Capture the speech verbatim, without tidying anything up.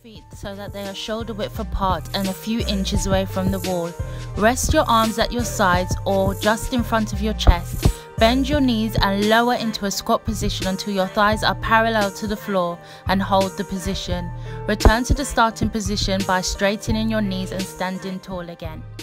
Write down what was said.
feet so that they are shoulder width apart and a few inches away from the wall. Rest your arms at your sides or just in front of your chest. Bend your knees and lower into a squat position until your thighs are parallel to the floor and hold the position. Return to the starting position by straightening your knees and standing tall again.